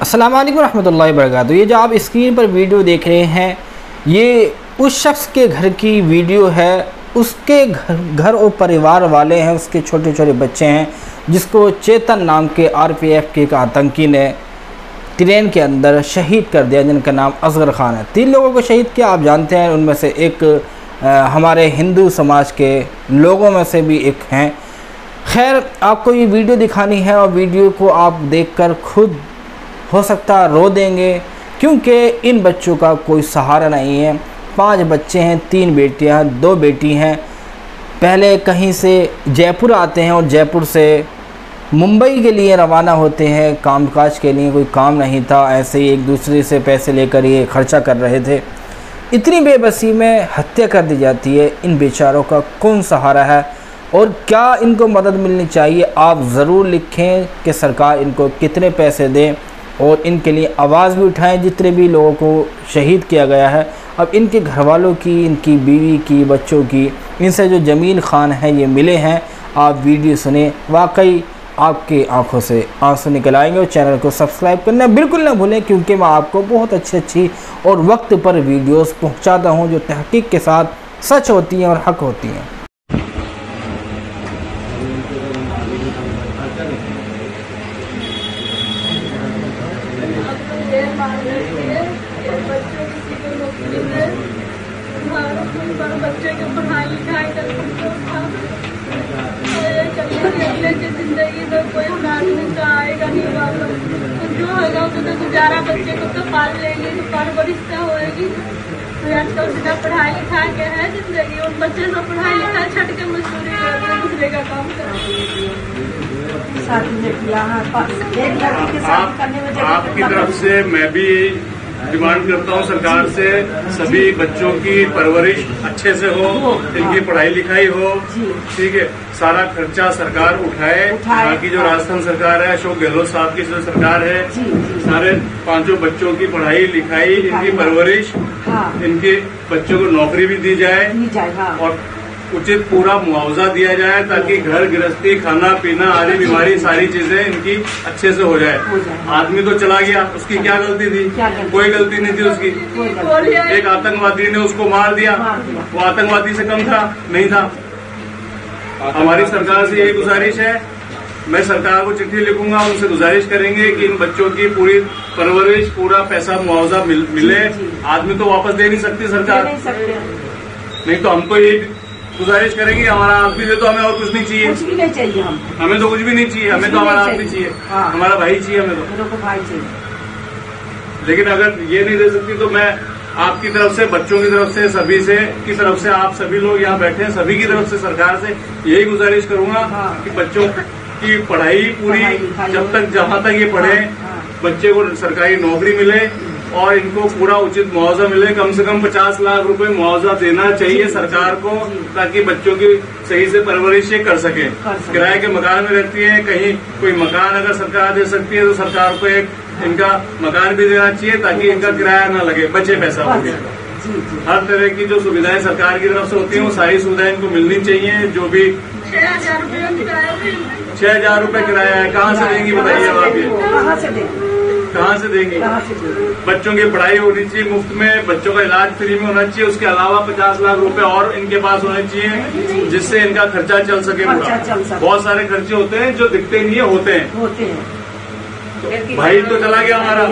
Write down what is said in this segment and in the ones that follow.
अस्सलाम वालेकुम रहमतुल्लाहि व बरकातुहू। ये जो आप स्क्रीन पर वीडियो देख रहे हैं, ये उस शख्स के घर की वीडियो है। उसके घर और परिवार वाले हैं, उसके छोटे छोटे बच्चे हैं, जिसको चेतन नाम के आरपीएफ के एक आतंकी ने ट्रेन के अंदर शहीद कर दिया, जिनका नाम असगर ख़ान है। 3 लोगों को शहीद किया, आप जानते हैं। उनमें से एक हमारे हिंदू समाज के लोगों में से भी एक हैं। खैर, आपको ये वीडियो दिखानी है और वीडियो को आप देखकर खुद हो सकता है रो देंगे, क्योंकि इन बच्चों का कोई सहारा नहीं है। 5 बच्चे हैं, 3 बेटियां, 2 बेटी हैं। पहले कहीं से जयपुर आते हैं और जयपुर से मुंबई के लिए रवाना होते हैं कामकाज के लिए। कोई काम नहीं था, ऐसे ही एक दूसरे से पैसे लेकर ये खर्चा कर रहे थे। इतनी बेबसी में हत्या कर दी जाती है। इन बेचारों का कौन सहारा है और क्या इनको मदद मिलनी चाहिए? आप ज़रूर लिखें कि सरकार इनको कितने पैसे दें और इनके लिए आवाज़ भी उठाएं। जितने भी लोगों को शहीद किया गया है, अब इनके घर वालों की, इनकी बीवी की, बच्चों की, इनसे जो जमील ख़ान है ये मिले हैं। आप वीडियो सुने, वाकई आपकी आंखों से आंसू निकल आएंगे। और चैनल को सब्सक्राइब करना बिल्कुल ना भूलें, क्योंकि मैं आपको बहुत अच्छी और वक्त पर वीडियोस पहुंचाता हूं जो तहकीक के साथ सच होती हैं और हक होती हैं। बच्चे की पढ़ाई लिखाई जिंदगी में कोई आदमी का आएगा नहीं वापस, तो जो होगा उसने गुजारा बच्चे को तो पाल लेंगे, तो परवरिश तो होएगी। तो आजकल बिना पढ़ाई लिखाई के है जिंदगी, उन बच्चे से पढ़ाई लिखाई छट के मजदूरी कर दूसरे का काम आपकी तरफ से मैं भी डिमांड करता हूँ सरकार से, सभी बच्चों की परवरिश अच्छे से हो, इनकी पढ़ाई लिखाई हो, ठीक है। सारा खर्चा सरकार उठाए। बाकी जो राजस्थान सरकार है, अशोक गहलोत साहब की जो सरकार है, सारे 5 बच्चों की पढ़ाई लिखाई, इनकी परवरिश, इनके बच्चों को नौकरी भी दी जाए और उचित पूरा मुआवजा दिया जाए, ताकि घर गृहस्थी, खाना पीना आदि बीमारी सारी चीजें इनकी अच्छे से हो जाए। आदमी तो चला गया, उसकी क्या गलती थी? कोई गलती नहीं थी उसकी। एक आतंकवादी ने उसको मार दिया, वो आतंकवादी से कम था? नहीं था। हमारी सरकार से यही गुजारिश है, मैं सरकार को चिट्ठी लिखूंगा, उनसे गुजारिश करेंगे कि इन बच्चों की पूरी परवरिश, पूरा पैसा मुआवजा मिले। आदमी तो वापस दे नहीं सकती सरकार, नहीं तो हमको ये गुजारिश करेंगे, हमारा आदमी दे तो हमें और कुछ नहीं चाहिए। कुछ भी नहीं चाहिए हमें तो कुछ भी नहीं चाहिए, हमें तो हमारा आदमी चाहिए, हमारा भाई चाहिए, हमें तो भाई चाहिए। लेकिन अगर ये नहीं दे सकती तो मैं आपकी तरफ से, बच्चों की तरफ से, सभी से की तरफ से, आप सभी लोग यहाँ बैठे हैं, सभी की तरफ से सरकार से यही गुजारिश करूंगा कि बच्चों की पढ़ाई पूरी, जब तक जहाँ तक ये पढ़े, बच्चे को सरकारी नौकरी मिले और इनको पूरा उचित मुआवजा मिले। कम से कम 50 लाख रुपए मुआवजा देना चाहिए सरकार को, ताकि बच्चों की सही से परवरिश कर सके। किराए के मकान में रहती है, कहीं कोई मकान अगर सरकार दे सकती है तो सरकार को एक इनका मकान भी देना चाहिए, ताकि इनका किराया न लगे, बचे पैसा हो गया। हर तरह की जो सुविधाएं सरकार की तरफ से होती है, वो सारी सुविधाएं इनको मिलनी चाहिए। जो भी 6,000 रुपए किराया है, कहाँ से देंगी बताइए आप? ये कहाँ से देंगी? बच्चों की पढ़ाई होनी चाहिए मुफ्त में, बच्चों का इलाज फ्री में होना चाहिए। उसके अलावा 50 लाख रुपए और इनके पास होने चाहिए, जिससे इनका खर्चा चल सके। बहुत सारे खर्चे होते हैं जो दिखते नहीं है, होते हैं। भाई तो चला गया हमारा,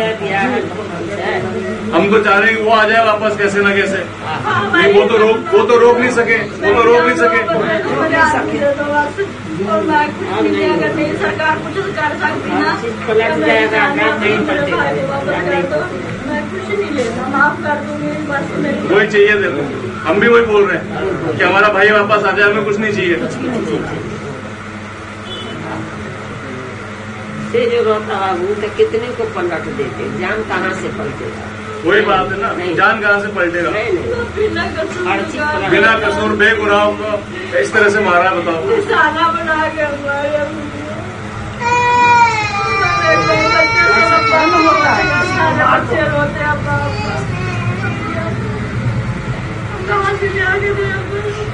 हम तो चाह रहे हैं कि वो आ जाए वापस, कैसे ना कैसे। नहीं, वो तो रोक नहीं सके, अगर नहीं सरकार कुछ कर सकती ना, मैं कुछ नहीं लेना, माफ कर दूंगी बस। वही चाहिए, देखो हम भी वही बोल रहे हैं कि हमारा भाई वापस आ जाए, हमें कुछ नहीं चाहिए। से जो रोता है तो कितने को पलट देते, जान कहाँ से पलटेगा? वही बात है ना, जान कहाँ से पलटेगा? बिना कसूर बेगुनाह को इस तरह से मारा, बताओ। निशाना बना के कहाँ से जाके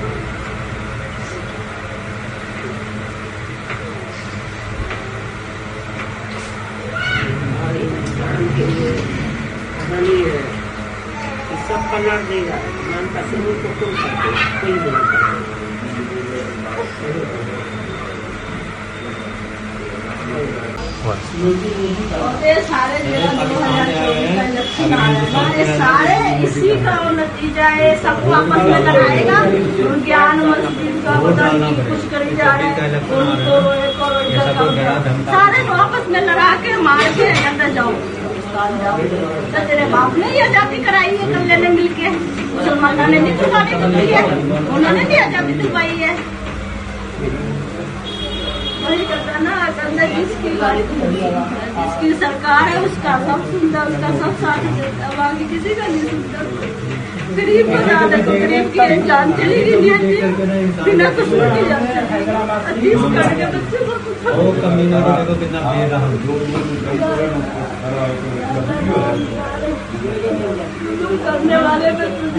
पलट देगा, मन का सिर को तुम सकते कोई नहीं। ये सारे सारे इसी का नतीजा है, सबको आपस में लड़ाएगा। ज्ञान मस्जिद का कुछ करी जा रहे हैं, सारे को आपस में लड़ा के मार के अंदर जाओ। तो तेरे बाप ने ये आजादी कराई है, कल्ले ने मिलके मुसलमानों ने नहीं दिलवाई है, उन्होंने भी आजादी दिलवाई है। वही करता ना, जिसकी सरकार है उसका सब सुनता, उसका सब साथ देता, बाकी किसी का नहीं सुनता। गरीब को ज्यादा तो गरीब की जान चली गई, बिना कसूर की जान चली करके बच्चे को करने वाले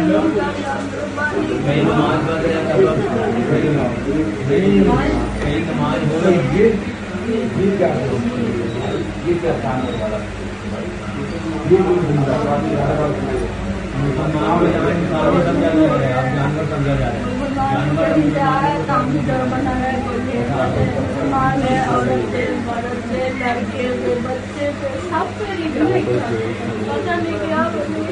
मुसलमान है, औरतें, मर्द से, लड़के से, बच्चे से, सब पे पता नहीं क्या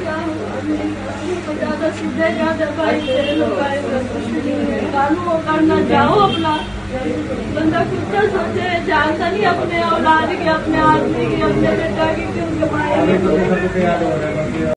ज्यादा सीधे ज्यादा भाई कुछ नहीं है। कानून करना जाओ अपना, बंदा कुछ तो सोचे, जानता नहीं अपने औलाद की, अपने आदमी की, अपने बेटा की, उनके भाई की।